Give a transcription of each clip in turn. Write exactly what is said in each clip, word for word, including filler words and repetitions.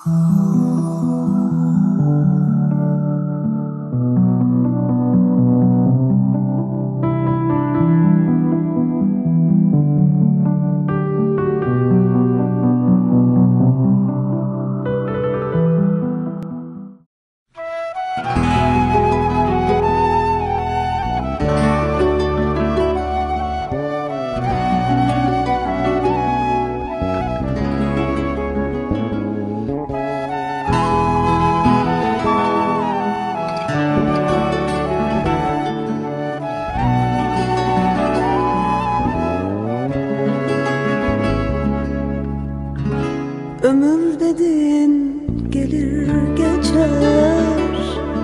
Ömür dedin gelir geçer,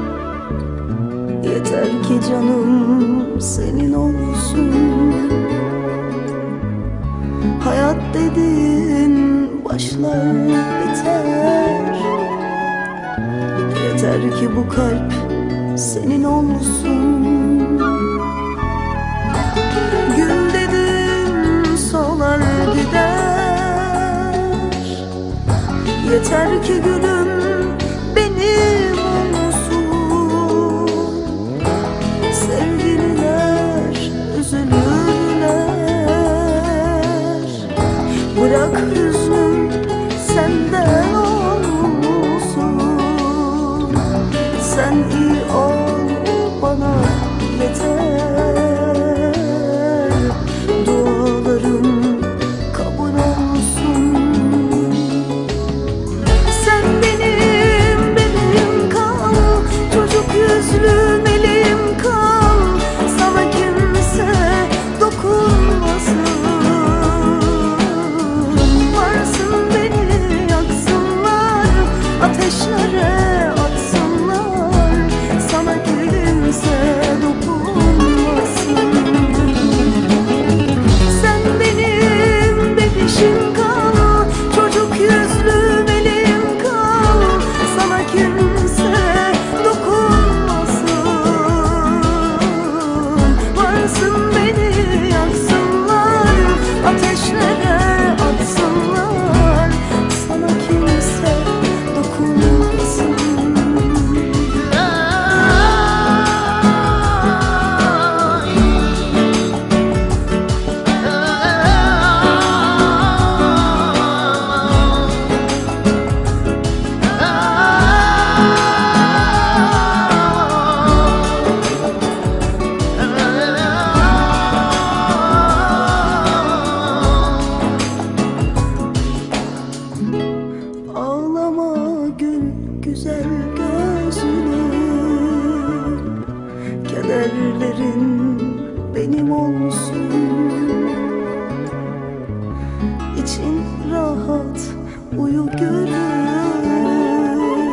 yeter ki canım senin olsun. Hayat dedin başlar biter, yeter ki bu kalp senin olsun. Gün dedin solar gider, yeter ki gülüm benim olsun. Sevgililer üzülürler, bırak hüznüm senden olsun. Sen iyi ol bana yeter, dualarım kabul olsun. Sen benim bebeğim kal, çocuk yüzlü meleğim kal. Sana kimse dokunmasın. Varsın beni yaksınlar, ateşlere atsınlar. Sana kimse dokunmasın. Sen benim bebişim kal, çocuk yüzlü meleğim kal. Sana kimse dokunmasın. Varsın beni yaksınlar, ateşlere atsınlar. Sana kimse dokunmasın. Ağlama gül güzel gözlüm, kederlerin benim olsun. İçin rahat uyu gülüm,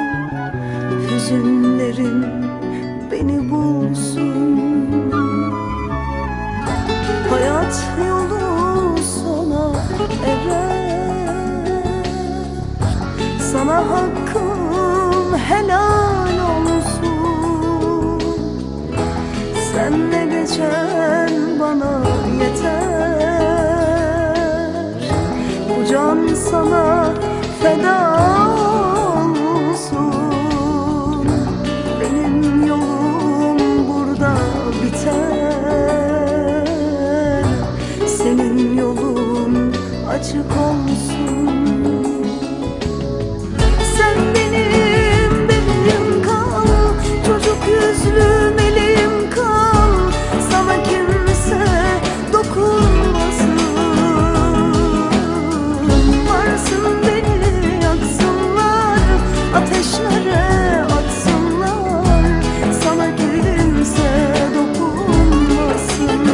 hüzünlerin beni bulsun. Hayat yolu sona erer, sana hakkım helal olsun. Senle geçen bana yeter, bu can sana feda olsun. Benim yolum burada biter, senin yolun açık olsun. Sen benim bebeğim kal, çocuk yüzlü meleğim kal. Sana kimse dokunmasın. Varsın beni yaksınlar, ateşlere atsınlar. Sana kimse dokunmasın.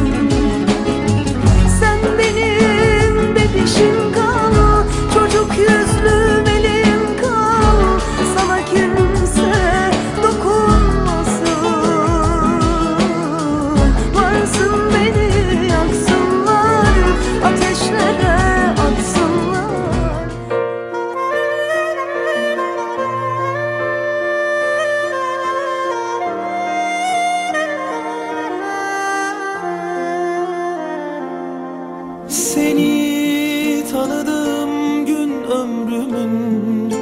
Sen benim bebişim kal, çocuk yüzlü meleğim kal. Sana kimse dokunmasın. Varsın beni yaksınlar, ateşlere atsınlar. Seni tanıdığım gün ömrümün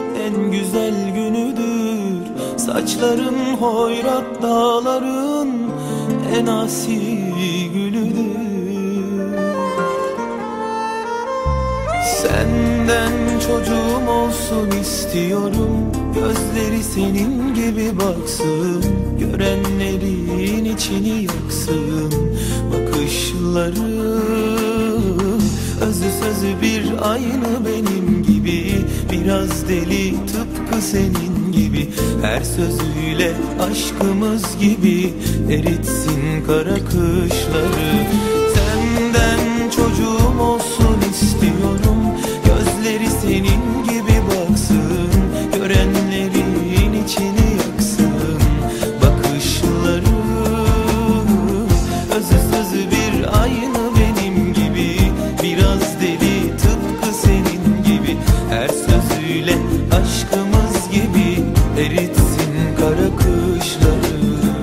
güzel günüdür. Saçların hoyrat, dağların en asi gülüdür. Senden çocuğum olsun istiyorum, gözleri senin gibi baksın, görenlerin içini yaksın. Bakışları özü sözü bir, aynı benim gibi, biraz deli tıpkı senin gibi. Her sözüyle aşkımız gibi eritsin kara kışları. Senden çocuğum olsun istiyorum, gözleri senin gibi baksın, görenlerin içini yaksın. Bakışları özü sözü bir, aynı benim gibi, biraz deli tıpkı senin gibi. Her sözüyle aşkımız gibi eritsin kara kışları.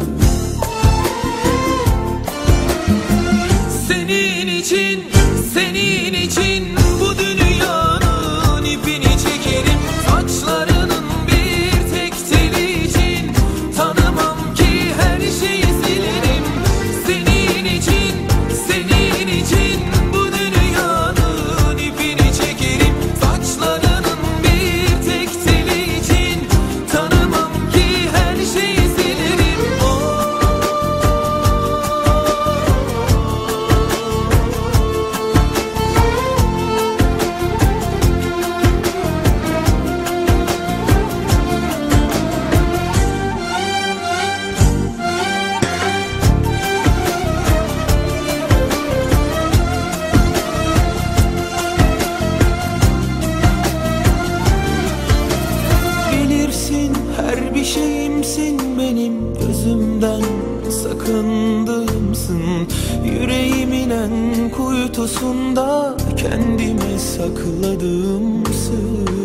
Senin için, senin için bu dünyanın ipini çekerim. Saçlarının bir tek teli için tanımam ki her şeyi silerim. Senin için, senin için bu dünyanın ipini çekerim. Saçlarının bir tek teli için tanımam ki her şeyi silerim. Oh. Bilirsin her bir şeyimsin benim, gözümden sakındığımsın. Yüreğimin en kuytusunda kendime sakladığımsın.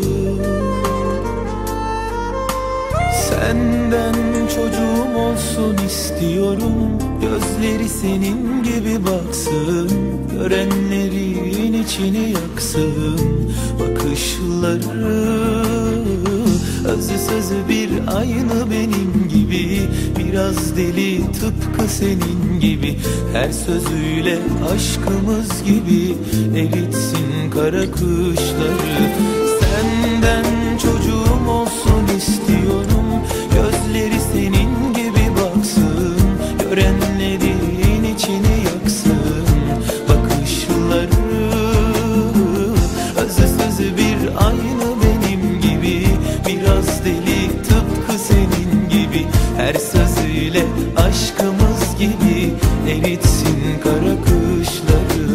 Senden çocuğum olsun istiyorum, gözleri senin gibi baksın, görenlerin içini yaksın. Bakışları özü sözü bir, aynı benim gibi, biraz deli tıpkı senin gibi. Her sözüyle aşkımız gibi eritsin kara kışları. Senden çocuğum olsun istiyorum, gözleri senin gibi baksın, görenlerin içini yaksın. Bakışları özü sözü bir, aynı benim gibi, biraz deli tıpkı senin gibi. Her sözüyle aşkımız gibi eritsin kara kışları.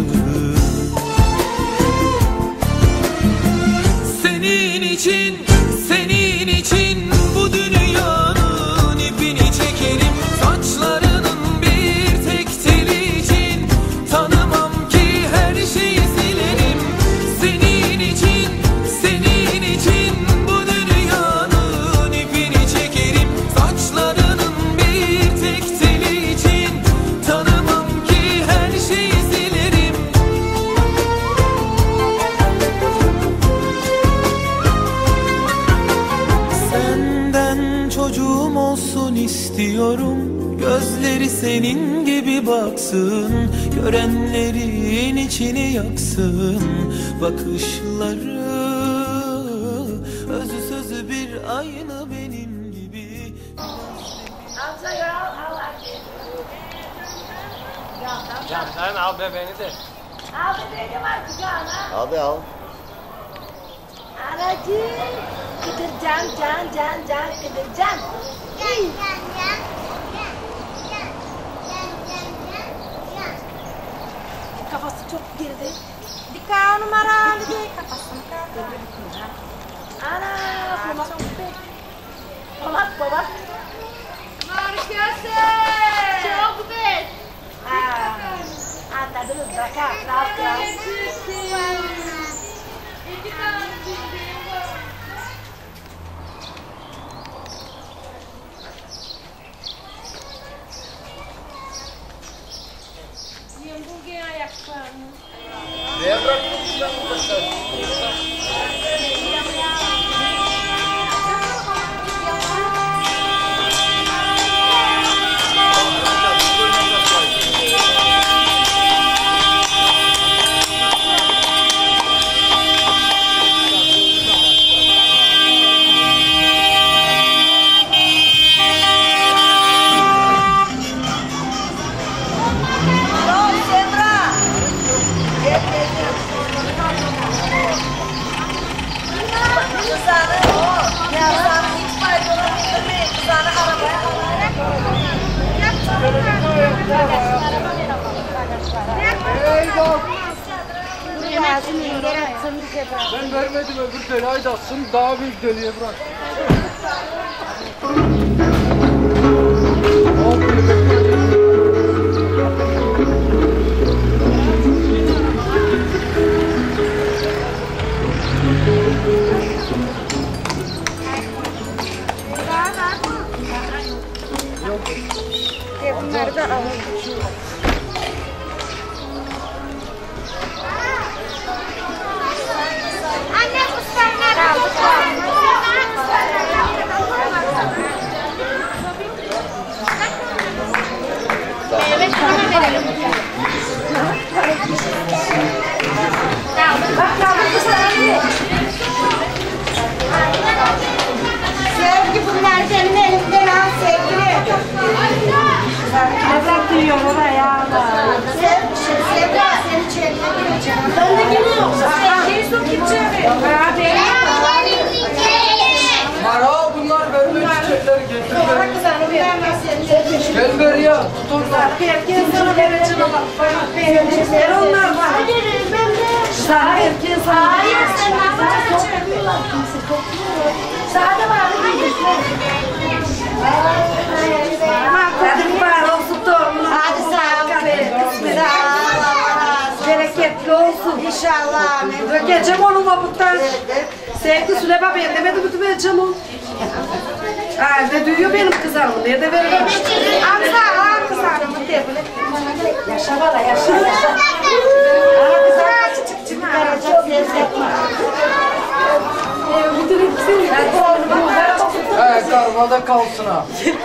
Senin için, senin için bu dünyanın ipini çekerim. Saçlarının bir tek teli için tanımam ki her şeyi silerim. Senin için, senin için bu dünyanın ipini çekerim. Saçlarının bir tek teli için tanımam ki her şeyi silerim. Senden çocuğum olsun istiyorum, gözleri senin gibi baksın, görenlerin içini yaksın. Bakışları özü sözü bir, aynı benim gibi. Candan al bebeğini de. Al bebeğini var kucağına. Hadi al. Anacığım. Kıdırcan, can, can, can, kıdırcan. Can, can, can. Can, can, can, can, can. Kafası çok girdi. Dikkat numaralı diye kafasını kaldırdı. Ana, pomak gitti. Pomak, pomak. Marşası. Çok bet. Haa. Hatta dur, bırakar. Rahat, rahat. İki tane bildiğim var. Yem bugün ayaklarını. Neye bıraktın sen bu taşları? Kızanı o. Ya sana hiç faydalı bildirmeyin. Kızanı arabaya alarak. Ben vermedim öbür deliği de atsın, daha büyük deliğe bırak. Bunları da alalım. Anne bu senden aldı. Evet, sana verelim. Bak kaldır kızanı. Sevgi bunlar senin elinden al sevgili. Ezek diyor oraya. Sevgi seni çekmek. Ben de geliyorum. Sevgiyi su gideceğim. Hadi. Mara bunlar verme çiçekleri getir Bak ver. kızanı bir. Gel ver ya, tut oradan. Erkeğin sana vereceğim ama. Ver onlar var. Sana erkeğin sana. Hayır sen ne yapacaksın? Sade var. Hadi var olsun torunum. Hadi sağ ol. Bereketli olsun. İnşallah. Geçeceğim onu vaputtan. Sevgi Süleyman ben demedim bütün vereceğim onu. Halde duyuyor benim kızarımı. Nerede veririm? Amca al kızarımı diye böyle. Yaşa bana yaşa yaşa. Al kızarımı çık çık. Karacak ses yapma. Bütün hepsini. He, karmada kalsın ha.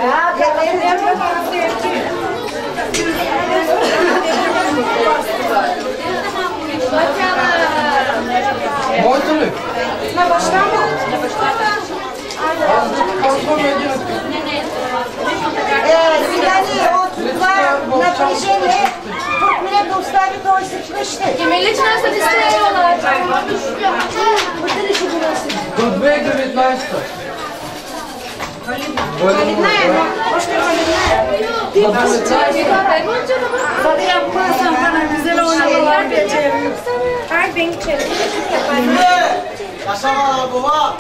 Moytuluk. Ne başlar mı? Azıcık kalsın medya. Evet, Silani o tutlar neticeli Türkmene dostları doy sıkmıştı. Milli çıkarsa istiyorlar. Bütün işi burası. Kudbeye gibi naştı. Hoş geldin. Hadi yapmazsan bana güzel oynamalar beceririm. Her ben içerim. Yaşama baba.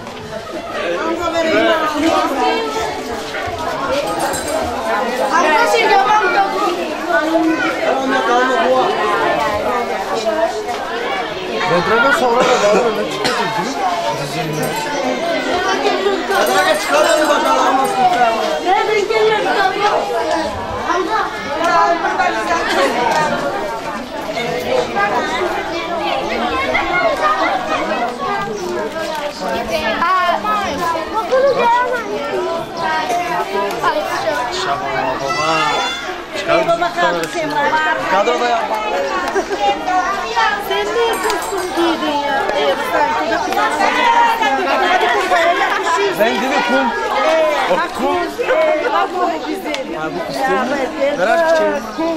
Arkadaşlar yaman da bu. Bedreme sonra da var öyle çıkıyor değil mi? Nereden geliyor bu da? Hamza. Ya burada güzel. Kadroda yap. Sen niye kostüm giydin ya? Evet, sanki de Ben gibi kum. O kum. bak o güzel. Ha bu kısmını. Merak çiçeği.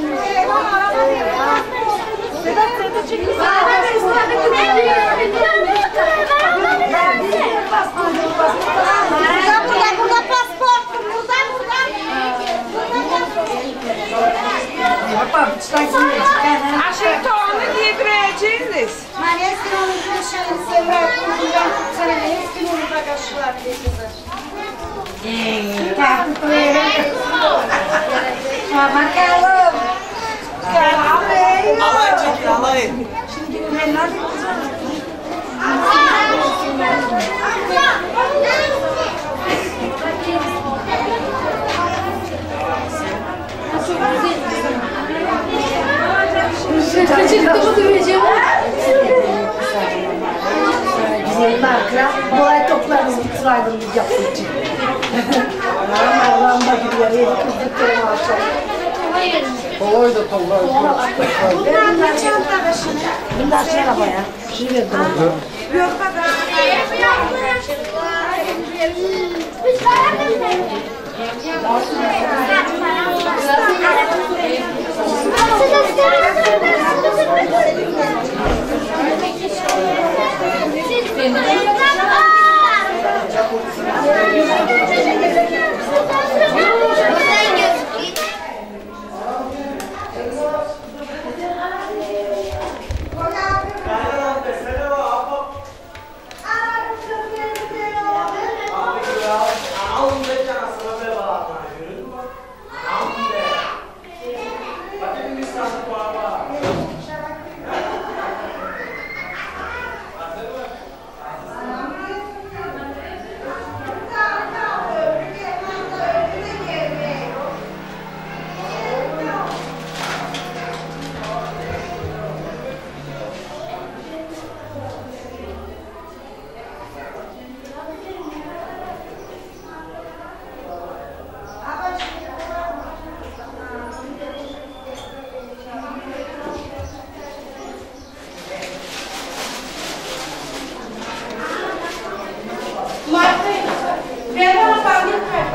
Sedat sen de çekin. Burada burada burada pasport. Buradan buradan. Bak bıçtan giyeceğim. Aşık tohumunu giydireceğiniz. Ben eski onun bir şeyini seviyorum. Buradan sana ne eski onun bagajı var diye kızım. Bakalım. Alay çekin alay. Kaçırdım döveceğim. Güzel marka. Kolay toplarız bitiraydın biz yaptık için. Anam Arlanda gidiyor. Yedi kızdık kırma açalım. Kolay da tollar. Bunlar da çanta başına. Bunlar şey arabaya. Şey verdim. Yok kadar. Benim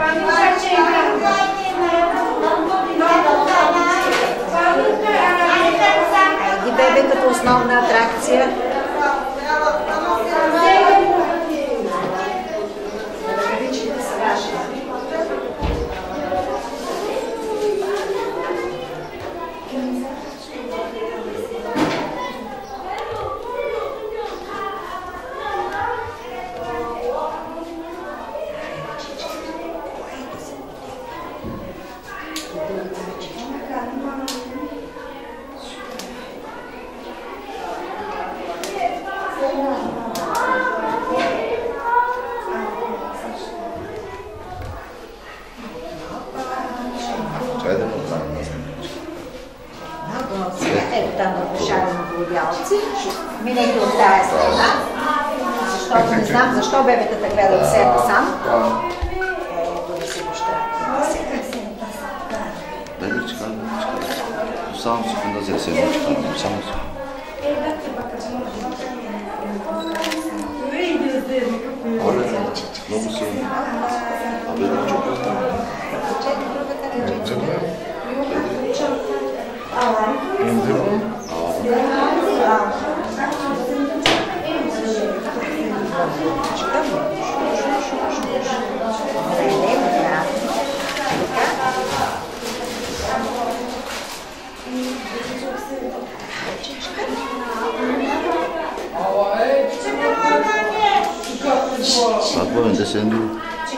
Ги бебе като основна атракция. Ето там в шарено глодялци. Минете от тая страна, защото не знам защо бебетата гледат себе сам. Ето да се гощрати. Бебе, чекай, чекай. Само секунда за се чекай. Само секунда. Оле, много силно. А бебе, чукай. Bak bu önde sen dur.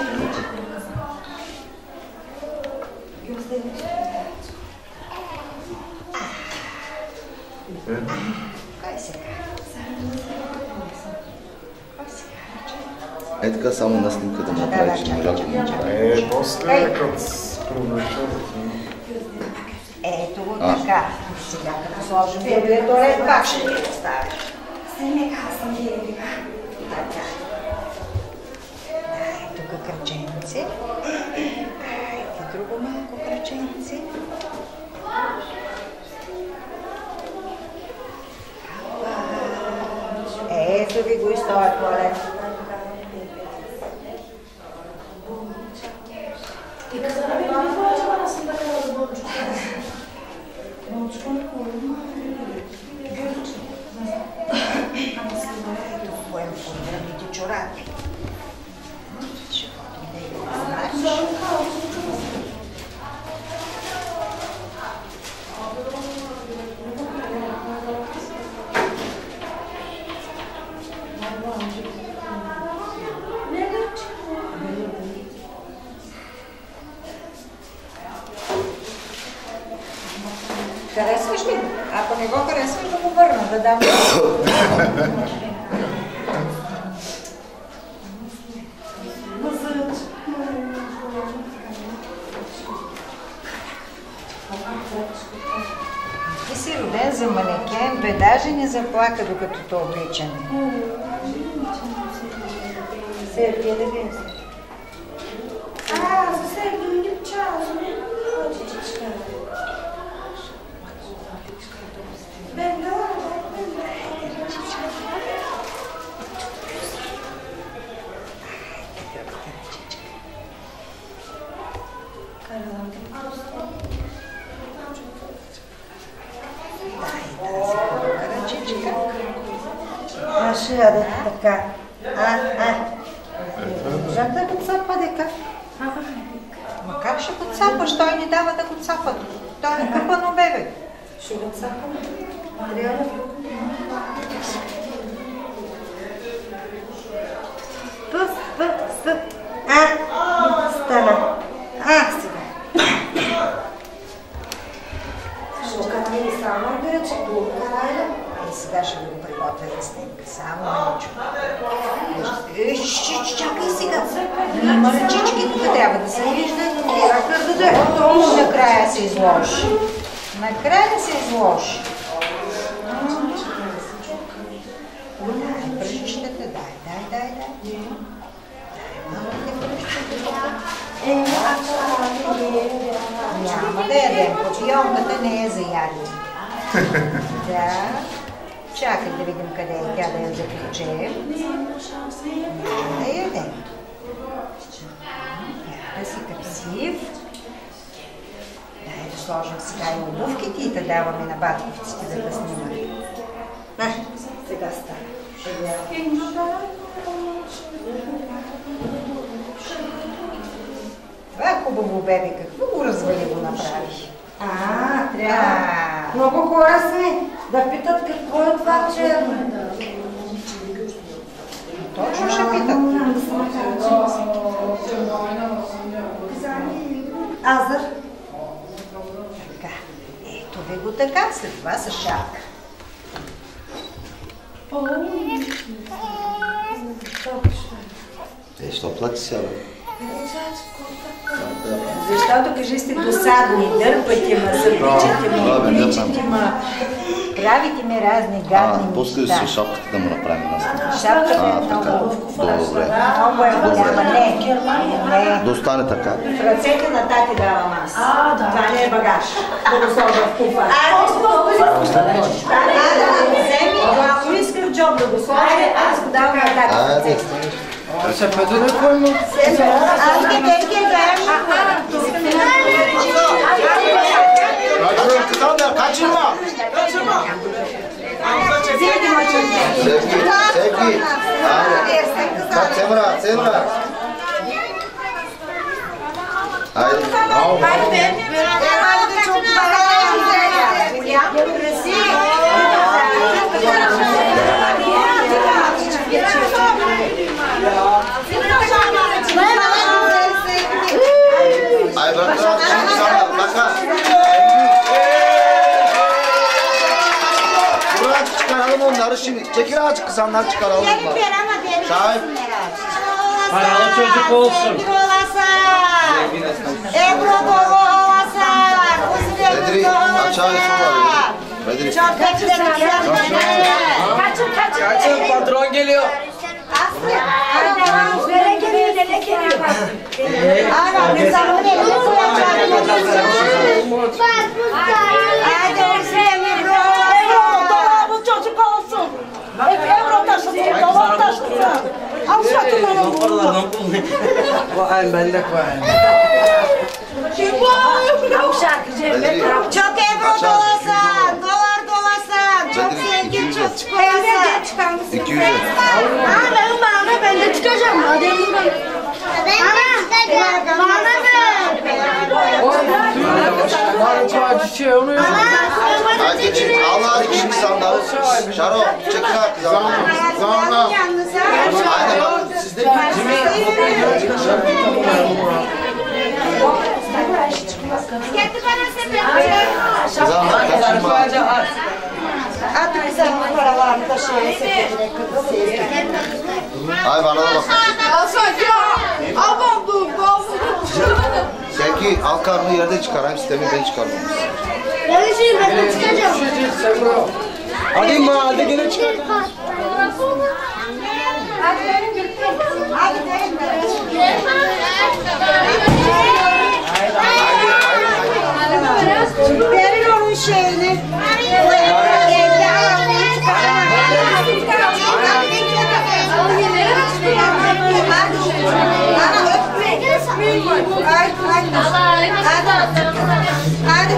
Е така само на снимка да направиш, че можа да не Е, после като продължа. Ето го така. Сега като сложим бебе туалет, пак ще ги поставиш. Така. Дай тук кръченци. Дай друго малко кръченци. Ето ви го и с този туалет. Чорапи. Ще ходим да и знаеш. Харесваш ли? Ако не го харесваш, да го върна, да дам. Ти си роден за манекен, бе даже не заплака, докато то обличане. Сергия да ви. А, за Сергия не пчала, за мен. Бен, да, Așa, de така. А, а. Можем да го цапа дека. Ма как ще го цапаш? Той ни дава да го цапа. Той е къпано бебе. Ще го цапам. Трябва. Пъс, пъс, пъс. А, стана. А, сега. Шуката ми само да рече глупа. И сега ще ви го приготвя за снимка. Само маничко. Чакай сега. Има ръчички, тук трябва да се виждат. Накрая се изложи. Накрая се изложи. Дай пръщите, дай, дай, дай, дай. Малки пръщите. Няма да ядем. Попионката не е за ядене. Да. Чакай да видим къде е тя, да я заключим. Да ядем. да си красив. Дай да сложим сега и обувките и да даваме на батковците да да снимат. А, сега става. Това е хубаво, бебе. Какво го развали го направи? А, трябва. Много хора сме да питат какво е това черно. Точно ще питат. Азър. Така. Ето ви го така, след това с шапка. Е, що плачи сега, бе? Защото кажи сте досадни, дърпате ма, съпичате ма, обичате ма, правите ми разни гадни А, пускай неща. си шапката да му направим нас. Шапката А, е много така. хубава. Добре. Много е голяма. Не, не. Да остане така. В ръцете на тати давам аз. Това не е багаж. Да го сложа в куфа. Да, да го вземи, ако иска в джоб да го сложи, аз го давам на тати. Айде. А се пъде на кой му? Аз ги дечки даем на Качима! Взеди мъченце. Всеки, всеки. Айде. Цемра, цемра. Айде. Айде, да чу парада. Голям, красив. Ай, брака, брака, брака. Burak çıkaralım onları şimdi. Çekil azıcık kızanlar çıkaralım. Şahit. Paralı çocuk olsun. Ebru dolu olasın. Bedri, aşağı yukarı. Bedri. Çok kaçın. Kaçın kaçın. Kaçın, patron geliyor. Nereye geliyor, nereye geliyor? Ana, ne zaman nereye Hadi Hüseyin, dolabı çocuk olsun. Ebru taşısın, dolabı taşısın. Al şatından bunu. Vay bellek vay. Çok Ebru dolasın, dolar dolasın. Çok zengin çocuk olasın. iki yüz. Ana, bana ben de çıkacağım. Hadi buradan. Bana, bana Marka çiçeği onu yok. Hadi geçin. Al hadi küçük kızanları. Şaro, çekil ha kızanları. Zana. Aynen bak. Sizde kızanlar kaçırma. At bize bu paralarını taşıyalım. Ay bana da bak. Alsak ya. Aman dur. Sevgi al karnını yerde çıkar. Hem sistemi ben çıkarmam. Ben şey ben çıkacağım. Hadi ma, hadi gene çıkar. Verin onun şeyini. Evde ayağını Ana öpme. Ay, ay. Hadi. Hadi.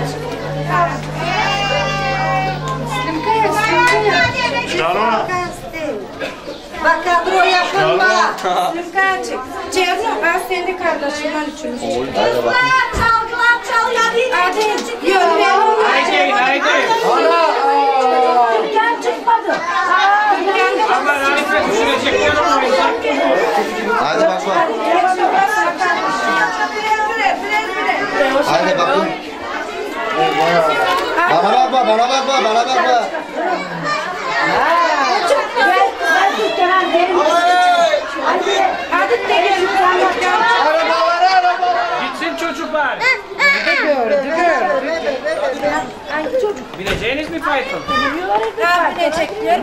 Bak kadro yakınma. Lüfkaçık. Cerno ben senin kardeşimden üçümüz. Hadi bak. Çalgılar çal ya. Hadi. Yok ben. Haydi, haydi. Dükkan çıkmadı. Ama Ranife düşürecek yanım. Hadi bak bak. Hadi bakın. Bana bakma, bana bakma, bana bakma. Hadi gelin. Arabalara araba. Gitsin çocuklar. Bineceğiniz mi fayton? Binecekler.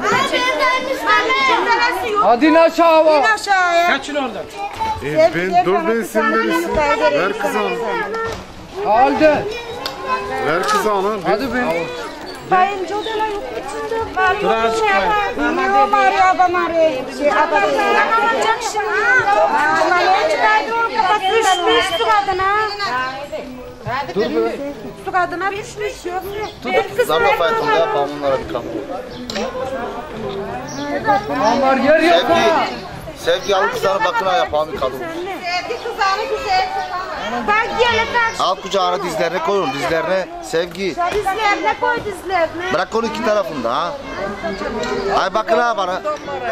Hadi aşağı. İn aşağıya. Kaçın oradan. E, ben dur ben sen verirsin. Ver kızanı. Aldı. Ver kızanı. Hadi be. Bayınca o da yok içinde. Duran çıkmayın. Yok Maria Bamare. Şey abone. Alacak şimdi. Ama ne çıkardı o kafasından? Düşmüş su kadına. Dur böyle. Su kadına düşmüş yok. Zarla faytonda yapalım onlara bir kapı. Amar yer yok Sevgi, ha. sevgi alıp kızlarına bakına yapalım bir kadın. Sevgi kızağını güzel tutamaz. Bak gel karşı. Al kucağına dizlerine koyun dizlerine sevgi. Dizlerine koy dizlerine. Bırak onu iki tarafında ha. Ay bakın ha bana.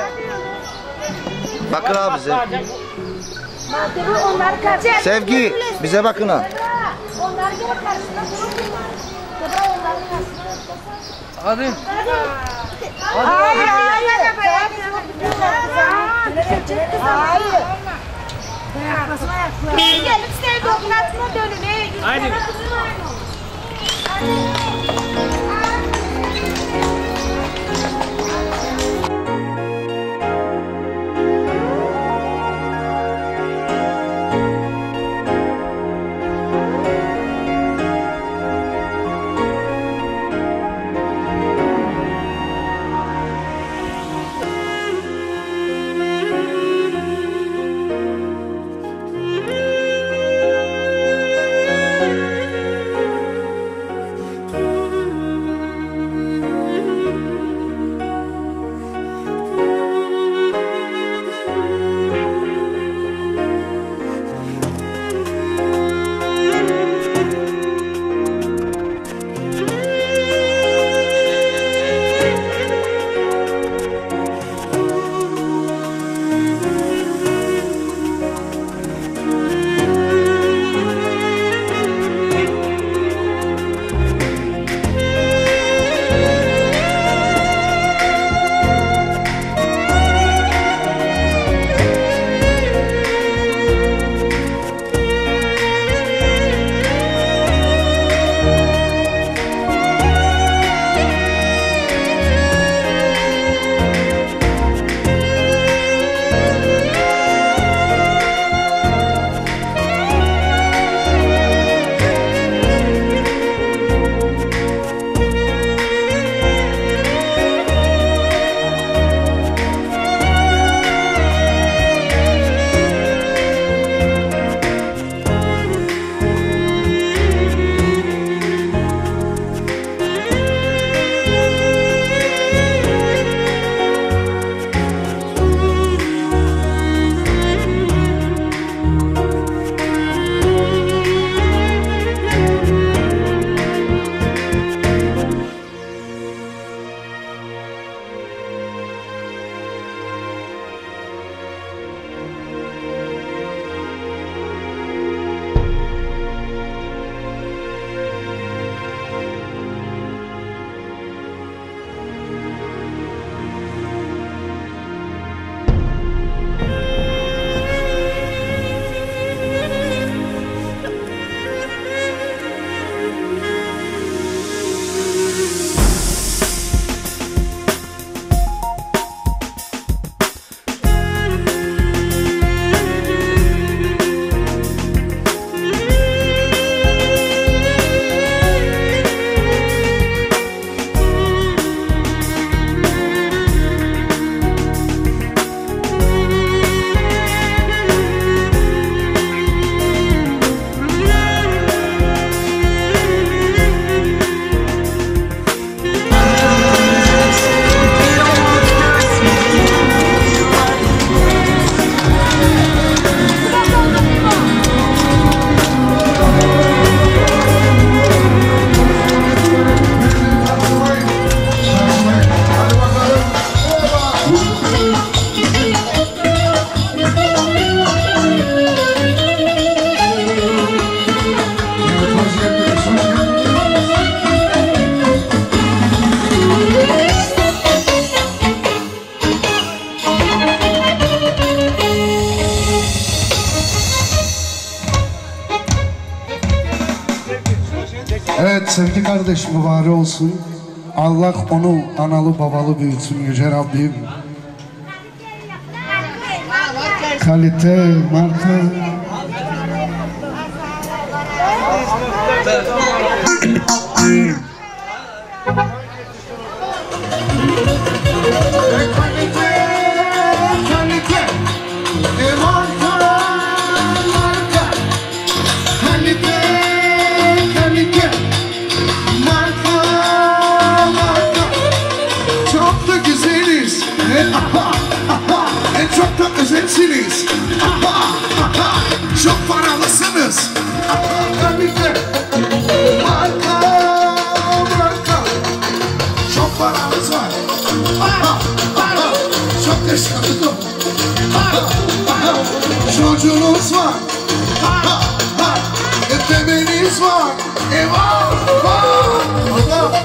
Bakın ha bize. Onlar karşı. Sevgi bize bakın ha. Onlar gel karşısına dururlar. Onlar karşısına. Hadi. Hayır, hayır. Hayır. Gelip sevgi oklatma dönün. Haydi. Evet sevgili kardeş mübarek olsun. Allah onu analı babalı büyütsün Yüce Rabbim. Kalite, marka. Kalite, kalite. E marka, marka. Kalite, kalite. Marka, marka. Çok da güzeliz. E, aha, aha. E, çok da özelsiniz. Aha, aha. Çok paralısınız. Aha, kalite. Marka, marka. Çok paramız var. Aha, aha. Çok yaşadık. Aha, aha. Çocuğunuz var. Aha, aha. E, bebeğiniz var. Eyvah, vah, Allah.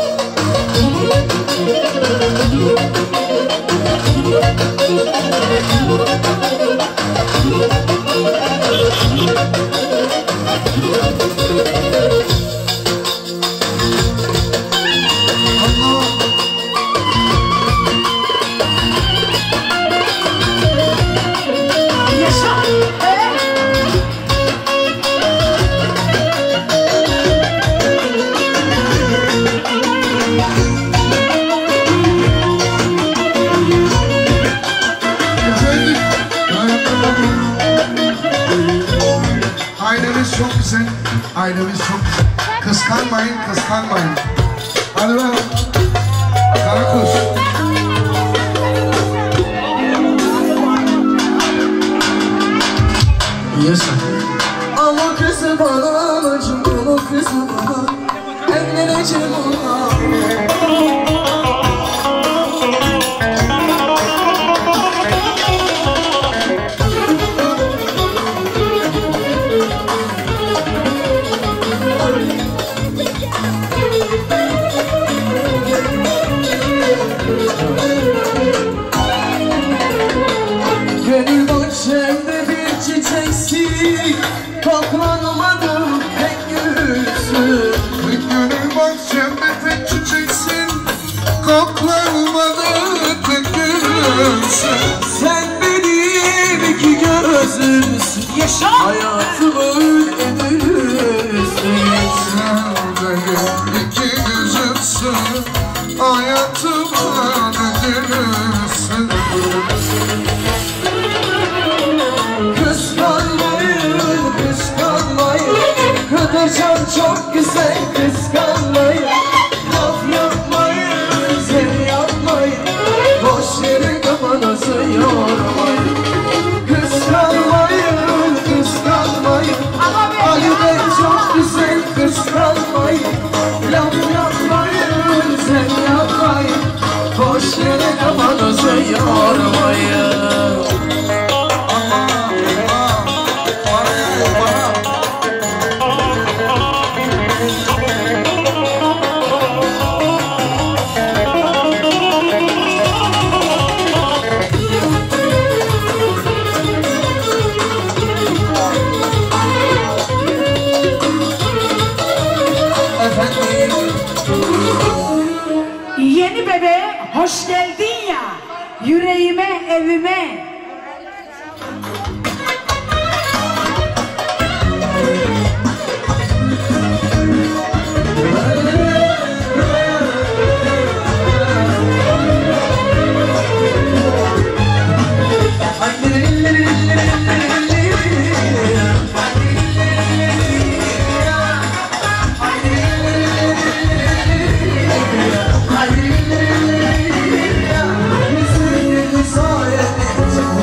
Ailemiz çok güzel, ailemiz çok güzel. Kıskanmayın, kıskanmayın. Hadi bakalım. Karakuş. Yes sir. Ama kızı bana anacım, ama kızı bana evleneceğim ona. Gönül bahçemde bir çiçeksin, koklanmadım pek gülsün. Gönül bahçemde tek çiçeksin, koklanmadı tek gülsün. Sen benim iki gözümsün, yaşa hayatımın ödülüsün. Sen benim iki gözümsün, hayatımın ödülüsün. Kıskanmayın, kıskanmayın, Kıdırcan çok güzel, kıskanmayın. Laf yapmayın, sen yapmayın, boş yere kafanızı yormayın. Kıskanmayın, kıskanmayın, Ali Bey çok güzel, kıskanmayın. Laf yapmayın, sen yapmayın, boş yere kafanızı yormayın. Yeni bebeğe hoş geldin ya, yüreğime, evime. Sayende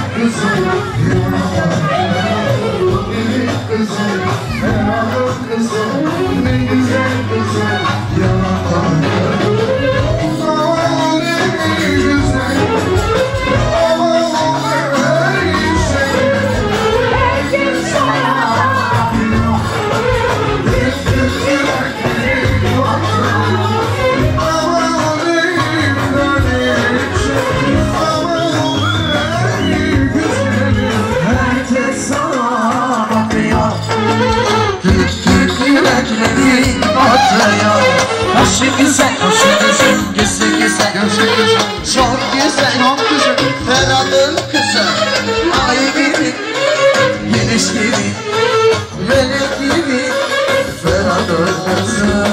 kızım, benim kızım, Ferhat'ın kızım, ne güzel kızım, yanaklarım. Aman ne güzel, aman ne güzel. Herkes sana bakıyor, bütün yürekleri bakıyor. Aman ne güzel, aman ne güzel. Herkes sana bakıyor, bütün yürekleri bakıyor. Başı güzel, başı güzel, güzel güzel, güzel güzel, çok güzel, çok güzel. Ferhat'ın kızı, ay gibi, güneş gibi, melek gibi. Ferhat'ın kızı.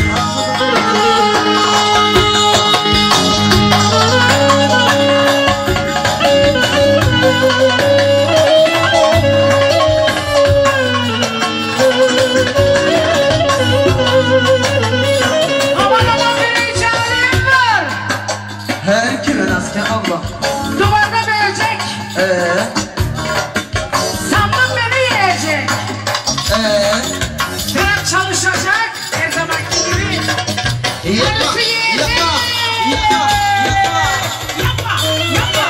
Her kime nasıl Allah Duvarda bölecek, Eee sandım beni yiyecek. Eee Hep çalışacak, her zamanki gibi. Yapma, yapma, yapma, yapma. Yapma, yapma.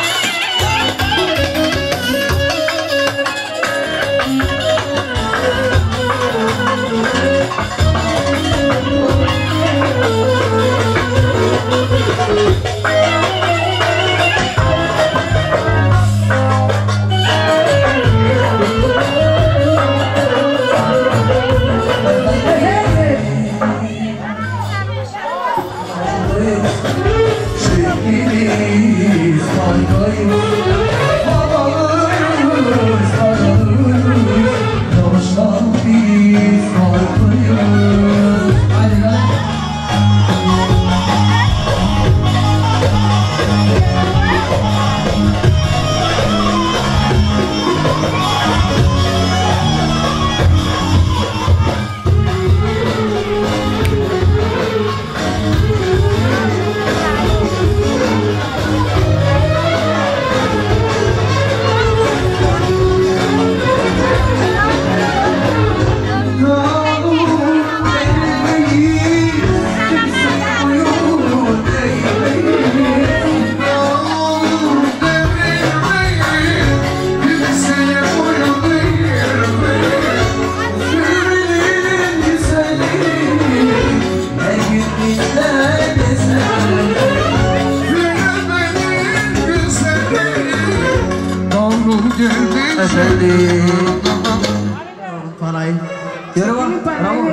Sevgiliyiz, kaygıyız, havalıyız, kararıyız, yavaştan biz kaygıyız. Hadi lan. Efendim parayı yürü bak bravo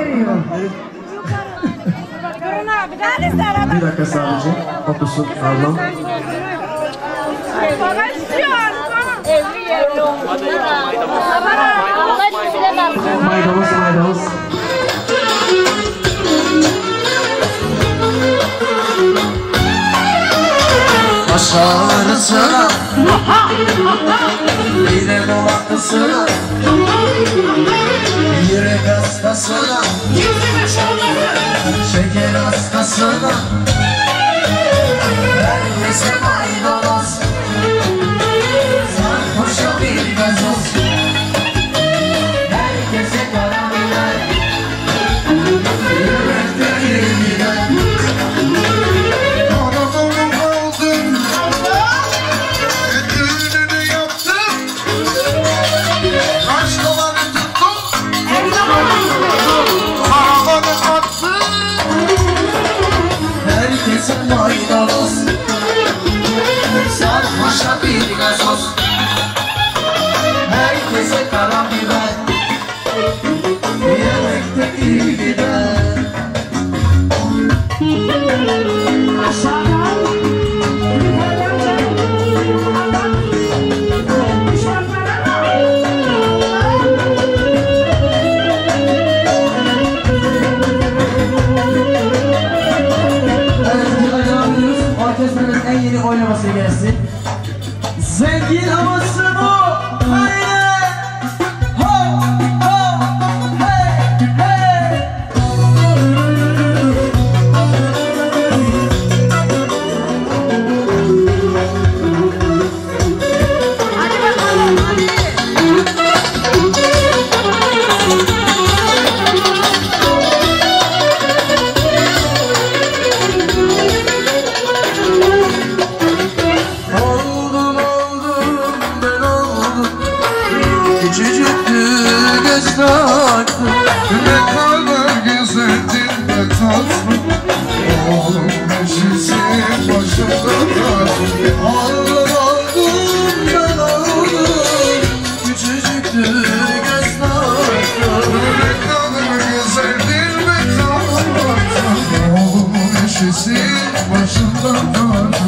bir dakika sadece okusun ablam maydanoz maydanoz baş ağrısına yine dolandısına yürek hastasına şeker hastasına herkese maydanoz sarhoşa bir gazoz herkese karamel yürekte gider Anadolu oldum düğününü yaptım aşkları tuttum havaları attım herkese maydanoz sarhoşa bir gazoz herkese karabiber yemekte iyi gider Orkestranın en yeni oynaması gelsin. Zengin havası bu. Haydi. Ho ho hey hey. Hadi Ağlar oldum ben oldum Küçücüktü gözlerim Güzeldir ve tanımaktan Oğlumun eşesi başından vardı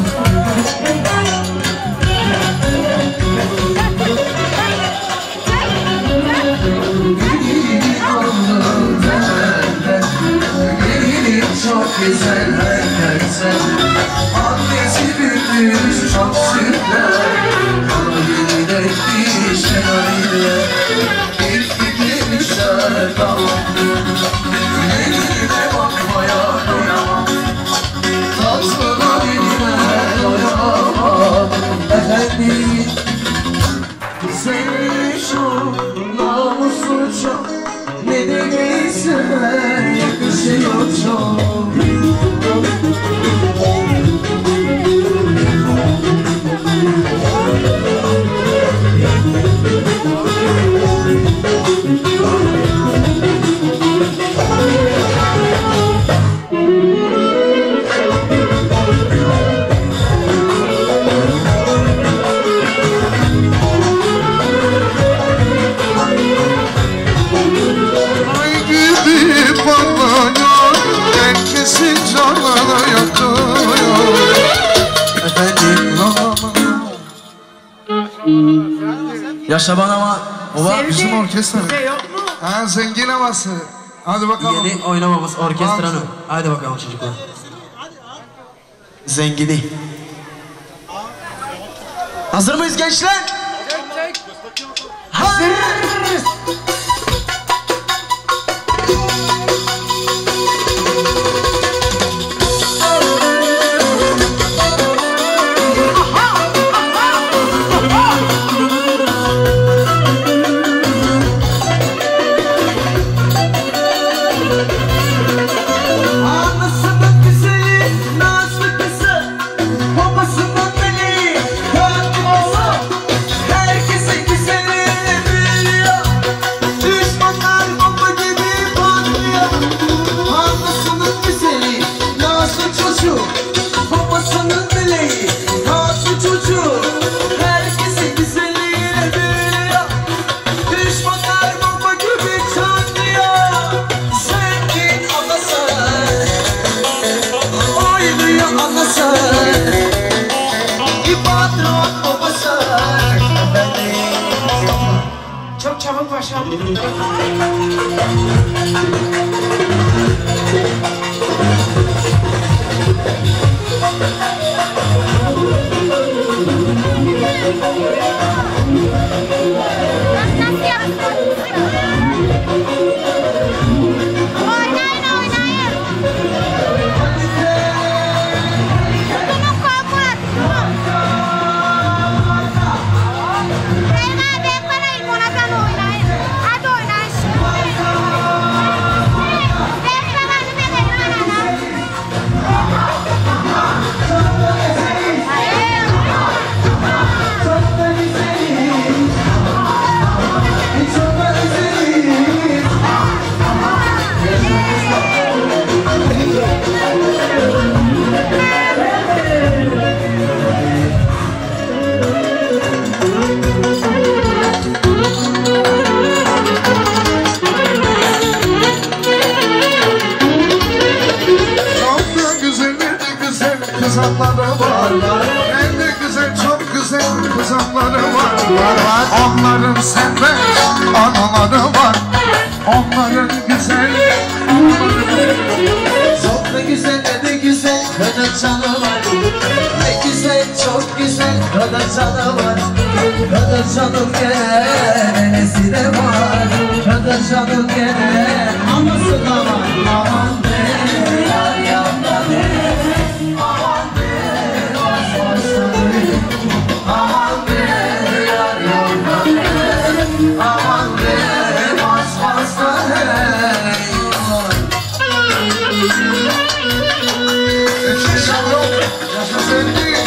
Çok güzel herkese Annesi büyümüş çok sütler Kalbini etmiş şenaydı İlk gitmişler kaldı Eline bakmaya doyamam Tatlına eline doyamam Efendim Güzelmiş o namuslu çok Ne de giyse yakışıyor çok Herkesin canına yakıyor Efendim Yaşa bana ama Ola bizim orkestra Ha zengin havası Hadi bakalım Yeni oynamamız orkestranın Hadi bakalım çocuklar Zengini Hazır mıyız gençler? Hazırız Çok çabuk başladı. Kızanları var, hem de güzel, çok güzel kızanları var, var, var. Onların serbest anaları var, onların güzel. Çok da güzel, ne de güzel, kadın canı var. Ne güzel, çok güzel, kadın canı var. Kadın canım gene, nenesi de var. Kadın canım gene, anası da var. Aman be, yar yandan be. Aman be yar yandan be Aman be bas bas da hey Yaşa yok, yaşa sevgi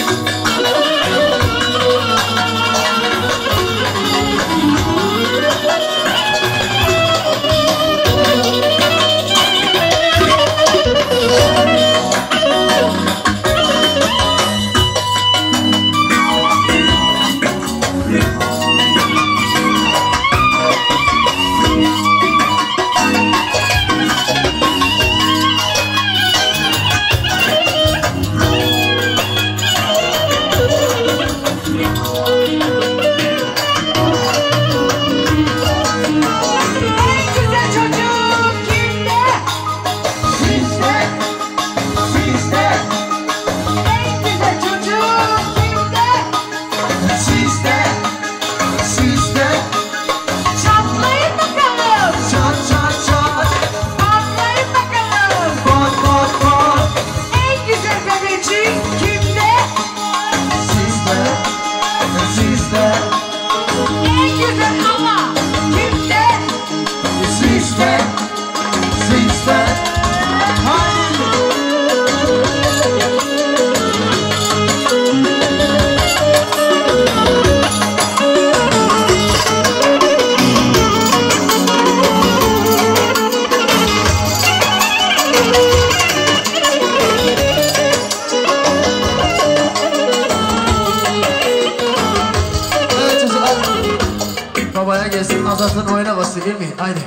gelsin Azat'ın oynaması değil mi? Haydi.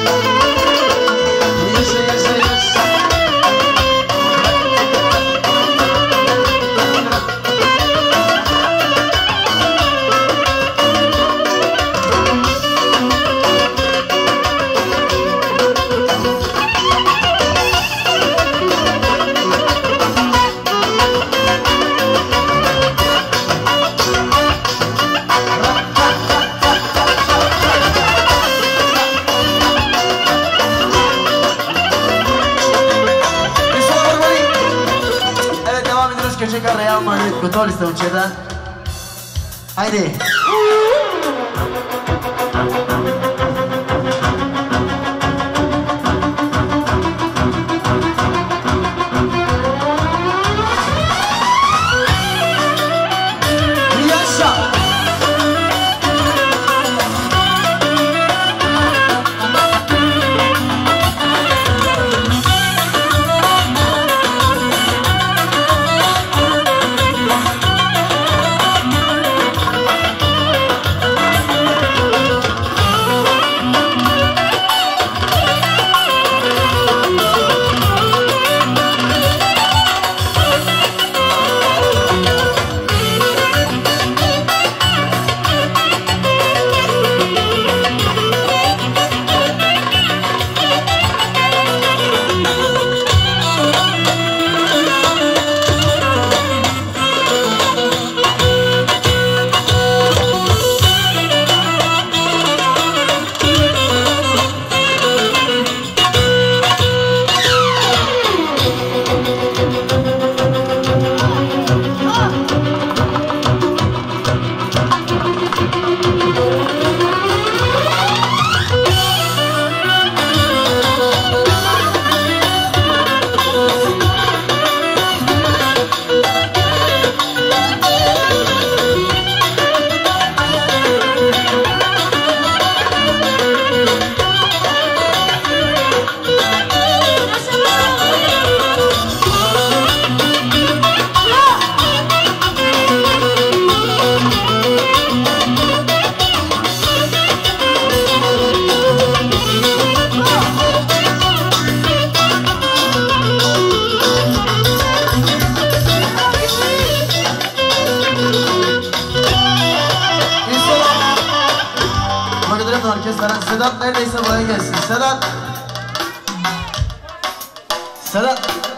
Controle să încedă. Haide! Sedat neredeyse buraya gelsin. Sedat. Sedat.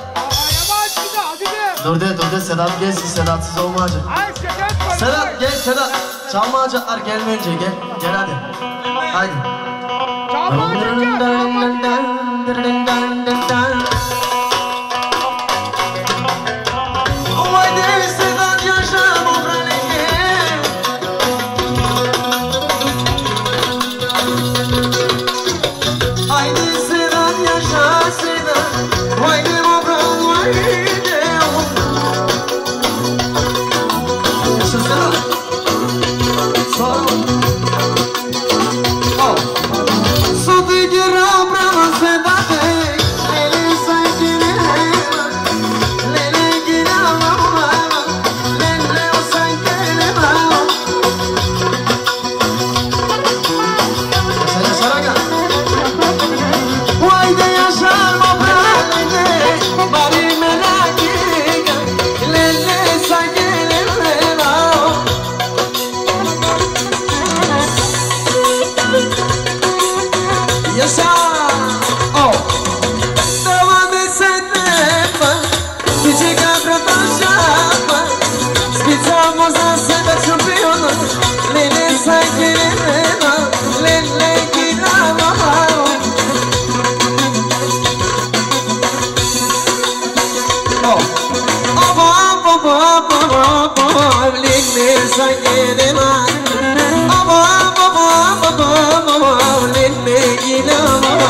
Dur de dur de Sedat gelsin. Sedatsız olmayacak. Sedat gel Sedat. Çalmayacaklar gelme önce gel. Gel hadi. Haydi. Baba baba baba baba,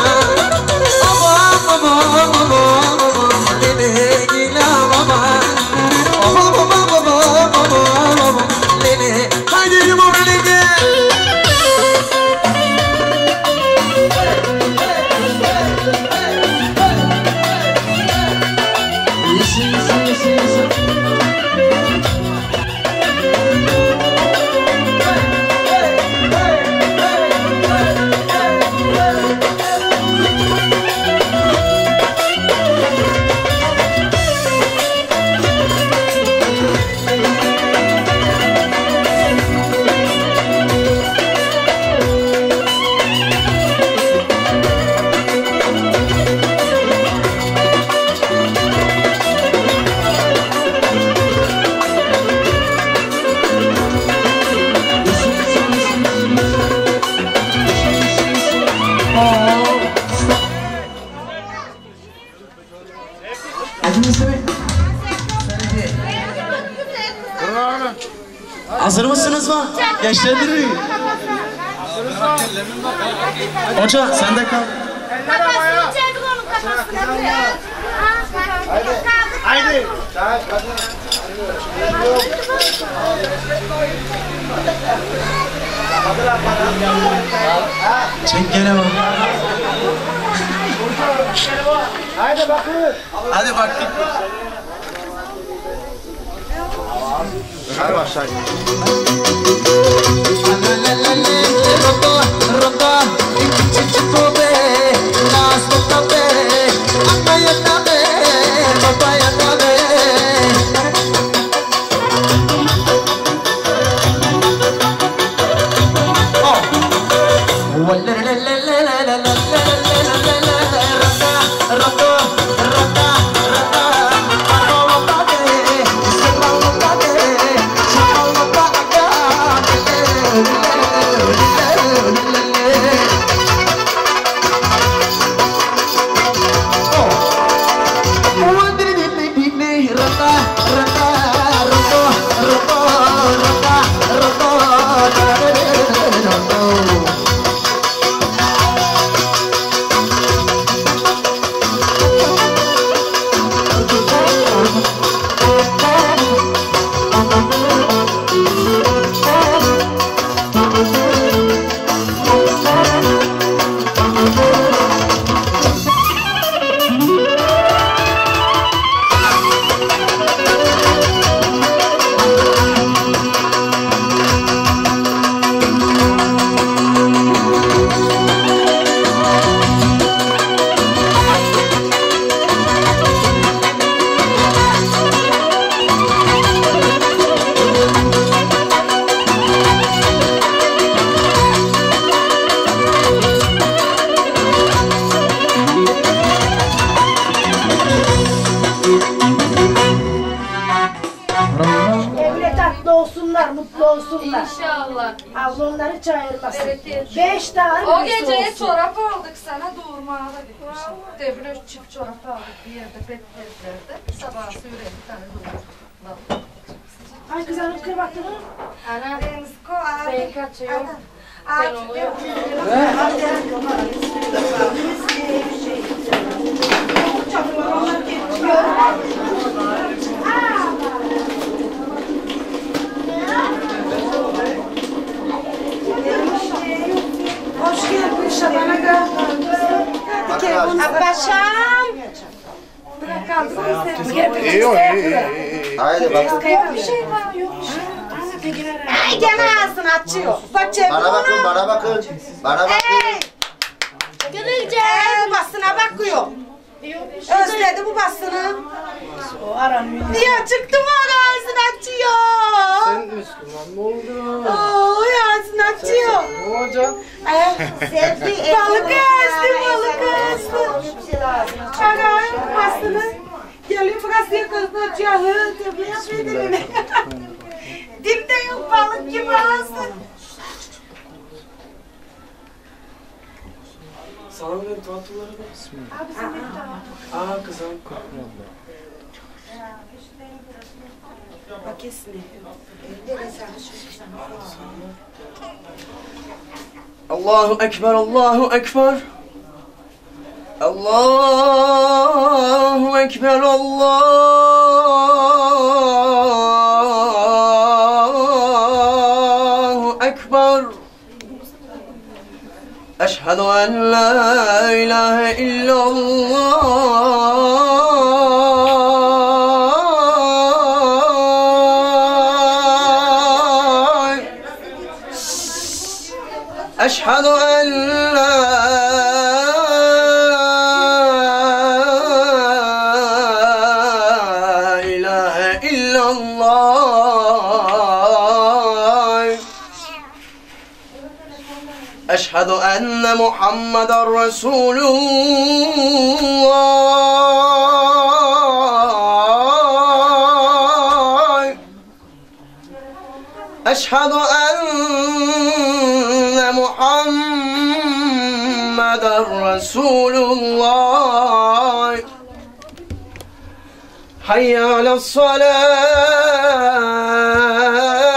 Hazır mısınız mı? Gençler Hoca sen de kal. Kafasını çevir oğlum kafasını. Haydi. Haydi. Çek gene bak. Haydi bakın. Hadi baktık. Hadi başlayın. Mutlu olsunlar. İnşallah. Allah onları çağırmasın. Evet, Beş tane o birisi geceye olsun. çorap aldık sana doğurmaya da gitmişim. Devre çift çorap aldık bir yerde beklediklerde. Sabah suyla bir tane doğurduk. Ay kız hanım kır baktın mı? Ana ben kaçıyorum. Ben oluyorum. Hoş geldin Şaban'a gel. Abbaşam. Bırak kaldırın sen. İyi o iyi iyi. Haydi bakın. Bir şey var yok. Ay gene ağzını açıyor. Bana bakın bana bakın. Bana bakın. Gülünce basına bakıyor. Özledi bu basını. O aramıyor. Niye çıktı mı ağzını açıyor? Sen Müslüman mı oldun? Oo ağzını açıyor. Ne olacak? Balık açtı balık açtı. Ana basını. Geliyor biraz yakasını açıyor. Hı tabi yapıyor dilini. Dilde yok balık gibi ağzı. Sana benim tatlıları da. Bismillah. Abi sen de tamam. Aa kızım. Bak ismi. Allahu Ekber, Allahu Ekber. Allahu Ekber, Allahu Ekber. Eşhedü en la ilahe illallah. أشهد أن لا إله إلا الله أشهد أن محمدا رسول الله أشهد أن محمد Muhammeden Resulullah. Hayy ale's-salâh.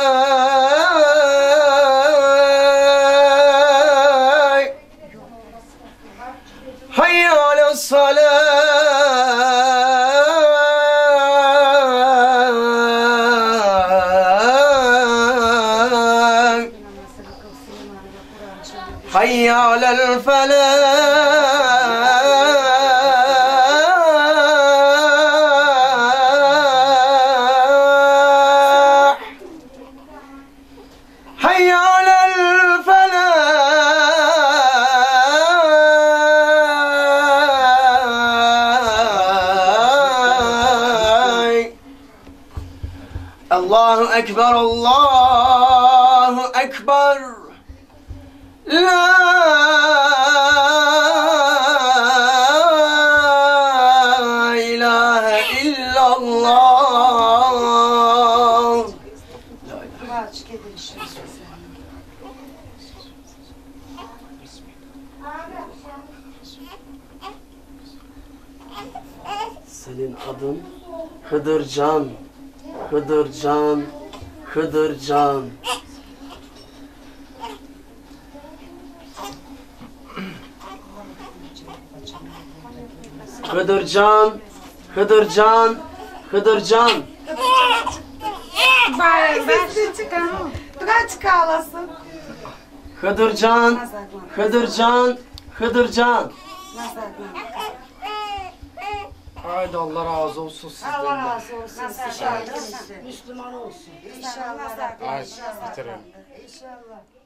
Hayy ale's-salâh. Hayy alel-felâh. Hayy alel-felâh. Allahu Ekber, Allahu Ekber. La ilahe illallah. Senin adın Hıdırcan, Hıdırcan, Hıdırcan. Hıdırcan, Hıdırcan, Hıdırcan. Bayım ben çıkan. Kaç kalasın? Hıdırcan, Hıdırcan, Hıdırcan. Haydi Allah razı olsun sizden. Allah razı olsun. İnşallah. Müslüman olsun. İnşallah. Ay, bitirelim. İnşallah.